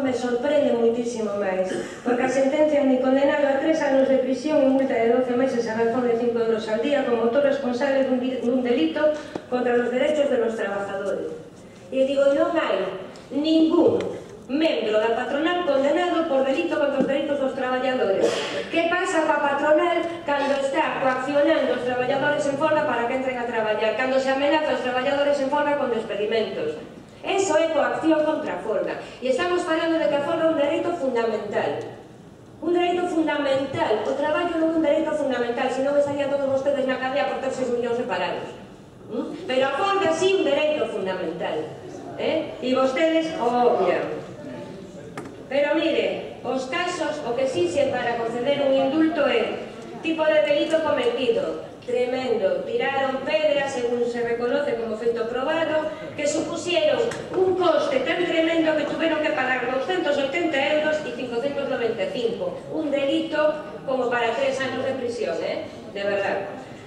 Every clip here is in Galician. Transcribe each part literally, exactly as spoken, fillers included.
me sorprende moitísimo máis, porque a sentencia me condenado a tres anos de prisión e multa de doce meses a razón de cinco euros al día como autor responsable dun delito contra los derechos de los trabajadores. E digo, non hai ningún membro da patronal condenado por delito contra os dereitos dos traballadores. Que pasa coa patronal cando está coaccionando os traballadores en folga para que entren a traballar, cando se amenaza os traballadores en folga con despedimentos? Eso é coacción contra a folga. E estamos falando de que a folga é un dereito fundamental. Un dereito fundamental. O traballo non é un dereito fundamental, senón estarían todos vostedes na cadea por ter seis millóns de parados. Pero a folga sí un dereito fundamental. E vostedes o obvian. Pero mire, os casos, o que xixen para conceder un indulto é tipo de delito cometido, tremendo, tiraron pedras, según se reconoce como feito probado, que supusieron un coste tan tremendo que tuveron que pagar doscientos oitenta euros e quinientos noventa e cinco. Un delito como para tres anos de prisión, eh? De verdad.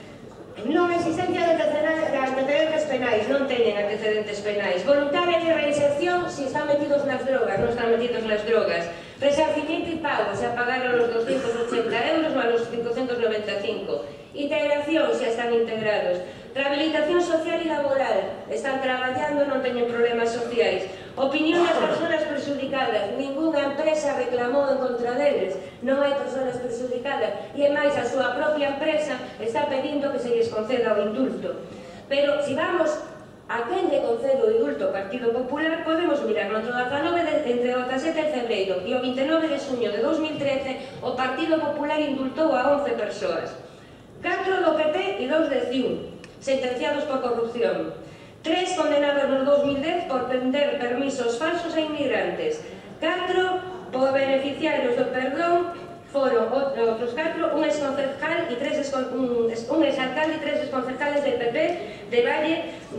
Non existencia de antecedentes penais, non teñen antecedentes penais. Voluntaria de reinserción si están metidos nas drogas, non están metidos nas drogas. Resarcimiento e pago, se apagaron los doscientos ochenta euros ou los quinientos noventa e cinco. Integración, se están integrados. Rehabilitación social e laboral, están traballando, non teñen problemas sociais. Opinión das persoas presudicadas, ninguna empresa reclamou en contra deles, non hai persoas presudicadas, e é máis, a súa propia empresa está pedindo que se lles conceda o indulto. Pero, se vamos a quen lle concede o indulto ao Partido Popular, podemos mirar no dezanove de, entre o dezasete de febreiro e o vinte e nove de xuño de dos mil trece, o Partido Popular indultou a once persoas. catro do P P e dos de C I U, sentenciados por corrupción. Tres condenados no dos mil dez por vender permisos falsos a inmigrantes. Catro por beneficiarios do perdón foron outros catro, un exconcejal e tres un exalcalde e tres exconcejales del P P de Valle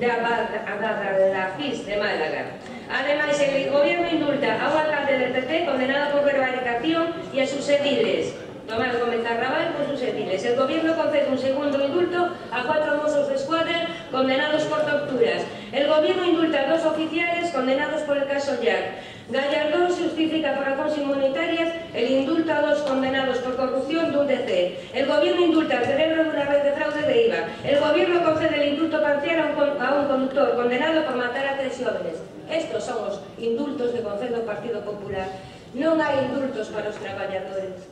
da Fis de Málaga. Ademais, el gobierno indulta a un alcalde del P P condenado por prevaricación e a sus ediles. Tomás Gómez Arrabal con sus ediles. El gobierno concede un segundo indulto a cuatro mozos de escuadra condenados por torturas. El gobierno indulta a dos oficiales condenados por el caso Jack. Gallardón justifica por razones inmunitarias el indulto a dos condenados por corrupción dun D C. El gobierno indulta al cerebro de una red de fraude de I V A. El gobierno concede el indulto parcial a un, a un conductor condenado por matar a tres jóvenes. Estos son os indultos que concede o Partido Popular. Non hai indultos para os traballadores.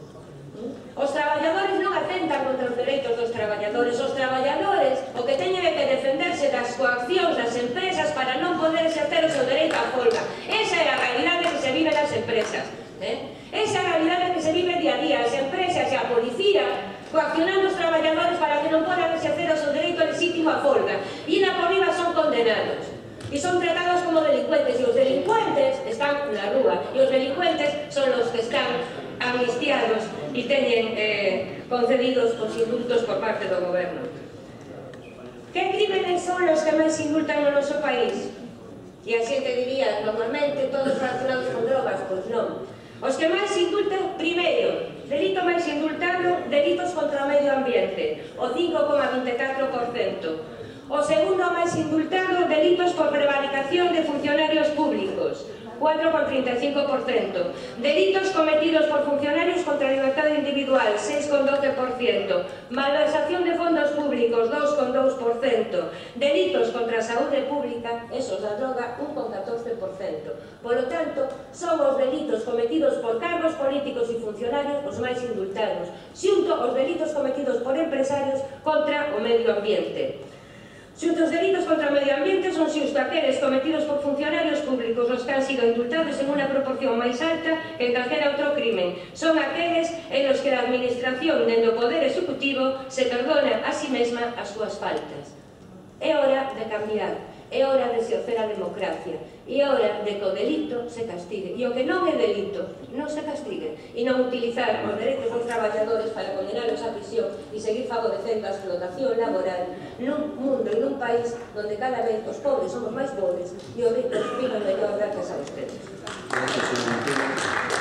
Os traballadores non atentan contra os dereitos dos traballadores. Os traballadores o que teñen é que defenderse das coaccións das empresas para non poder exercer o seu dereito á folga. Esa é a realidade que se vive nas empresas. Eh? Esa é a realidade que se vive día a día. As empresas e a policía coaccionando os traballadores para que non podan exercer o seu dereito legítimo á folga. E na por riba son condenados. E son tratados como delincuentes. E os delincuentes están na rúa. E os delincuentes son os que están amnistiados e teñen eh, concedidos os indultos por parte do goberno. Que crímenes son os que máis indultan no noso país? E a xente diría, normalmente, todos relacionados con drogas, pois non. Os que máis indultan, primeiro, delito máis indultado, delitos contra o medio ambiente, o cinco coma vinte e catro por cento. O segundo máis indultado, delitos por prevaricación de funcionarios públicos, cuatro coma trinta e cinco por cento. Delitos cometidos por funcionarios contra a libertade individual, seis coma doce por cento. Malversación de fondos públicos, dos coma dous por cento. Delitos contra a saúde pública, esos da droga, un coma catorce por cento. Por lo tanto, son os delitos cometidos por cargos políticos e funcionarios os máis indultados, xunto os delitos cometidos por empresarios contra o medio ambiente. Xunto os delitos contra o medio ambiente son xusto aqueles cometidos por funcionarios públicos os que han sido indultados en unha proporción máis alta que en calquera outro crimen. Son aqueles en los que a administración dende o poder executivo se perdona a si mesma as súas faltas. É hora de cambiar, é hora de exercer a democracia, é hora de que o delito se castigue. E o que non é delito, non se castigue. E non utilizar os dereitos dos traballadores para condenalos a prisión e seguir favorecendo a explotación laboral nun mundo e nun país onde cada vez os pobres somos máis pobres e os ricos viven mellor gracias a ustedes.